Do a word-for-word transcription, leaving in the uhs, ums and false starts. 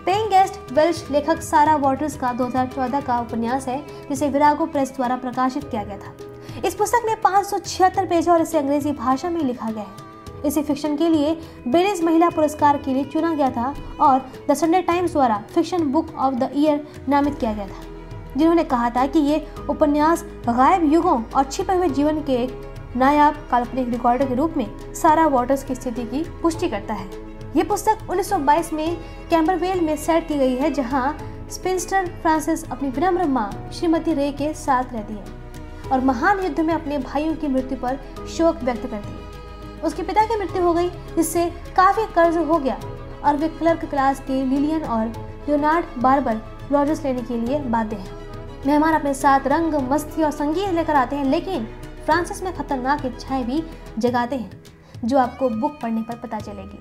Paying guest Welsh लेखक सारा waters का दो हज़ार चौदह का उपन्यास है, जिसे विरागो प्रेस द्वारा प्रकाशित किया गया था। इस पुस्तक में पाँच सौ छिहत्तर पेज और इसे अंग्रेजी भाषा में लिखा गया है। इसे फिक्शन के लिए बेरिस महिला पुरस्कार के लिए चुना गया था और द संडे टाइम्स द्वारा fiction book of the year नामित किया गया था, जिन्होंने कहा था कि ये उपन्यास गायब युगों और छिपे हुए जीवन के एक नायाब काल्पनिक रिकॉर्डर के रूप में सारा वॉटर्स की स्थिति की पुष्टि करता है। ये पुस्तक उन्नीस सौ बाईस में कैम्बरवेल में सेट की गई है, जहां स्पिंस्टर फ्रांसिस अपनी विनम्र मां श्रीमती रे के साथ रहती है और महान युद्ध में अपने भाइयों की मृत्यु पर शोक व्यक्त करती है। उसके पिता की मृत्यु हो गई, जिससे काफी कर्ज हो गया और वे क्लर्क क्लास के लिलियन और लियोनार्ड बार्बर रॉजर्स लेने के लिए बाध्य हैं। मेहमान अपने साथ रंग, मस्ती और संगीत लेकर आते हैं, लेकिन फ्रांसिस में खतरनाक इच्छाएं भी जगाते हैं, जो आपको बुक पढ़ने पर पता चलेगी।